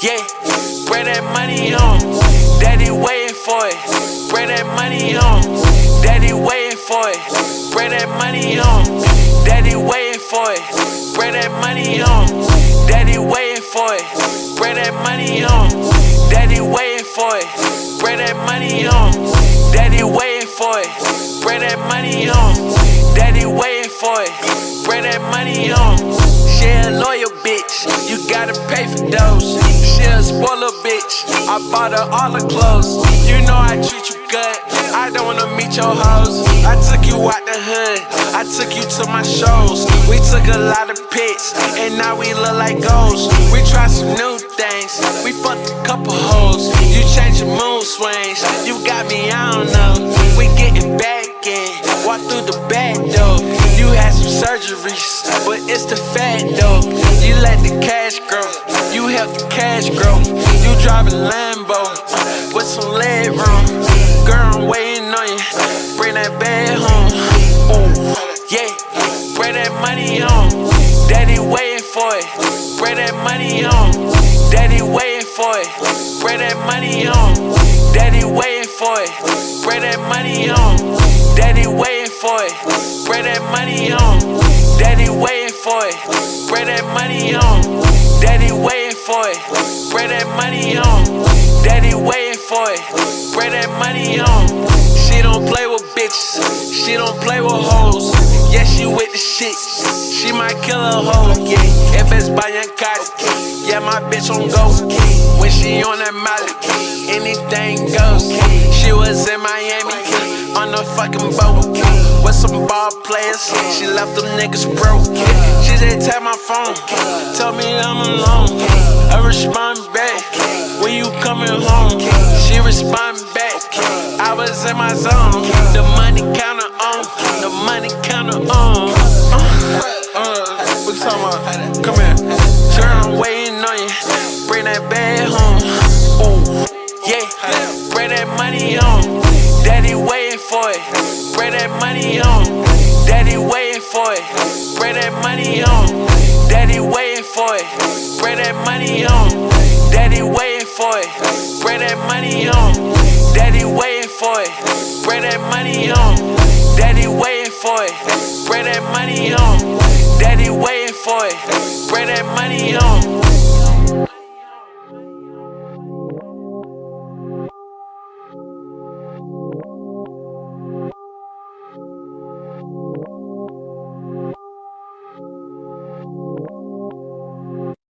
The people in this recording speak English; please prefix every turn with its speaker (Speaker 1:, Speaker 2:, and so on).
Speaker 1: Yeah, bring that money on. Daddy waiting for it. Bring that money on. Daddy waiting for it. Bring that money on. Daddy waiting for it. Bring that money on. Daddy waiting for it. Bring that money on. Daddy waiting for it. Bring that money on. Daddy waiting for it. Bring that money on. Daddy waiting for it. Bring that money on. She a loyal bitch, you gotta pay for those. She a spoiler bitch, I bought her all her clothes. You know I treat you good, I don't wanna meet your hoes. I took you out the hood, I took you to my shows. We took a lot of pics, and now we look like ghosts. We tried some new things, we fucked a couple hoes. You changed your mood swings, you got me, I don't know. We getting back in, walk through the back door. You had some surgeries, but it's the fat though. You let the cash grow, you help the cash grow. You drive a Lambo with some leg room. Girl, I'm waiting on you, bring that bag home. Ooh, yeah, bring that money on. Daddy waiting for it, bring that money on. Daddy waiting for it, bring that money on. Daddy waiting for it, bring that money on. Daddy waiting for it, bring that money on. Daddy waiting for it, bring that money on. Daddy waiting for it, bring that money on. Daddy waiting for it, bring that money on. She don't play with bitches, she don't play with hoes. Yeah, she with the shit, she might kill a hoe. Yeah, if it's by carti, yeah, my bitch on go. When she on that molly, anything goes. She was in Miami on a fucking boat with some ball players. She left them niggas broke. She said tap my phone, told me I'm alone. I respond back, when you coming home? She respond back, I was in my zone. The money counter on, the money counter on. What you talking about? Come here. Girl, I'm waiting on you, bring that bag home. Ooh, yeah, bring that money on. Daddy waiting for it, bring that money on. Daddy waiting for it, bring that money on. Daddy waiting for it, bring that money on. Daddy waiting for it, bring that money on. Daddy waiting for it, bring that money on. Daddy waiting for it, bring that money on. Daddy waiting for it, bring that money on.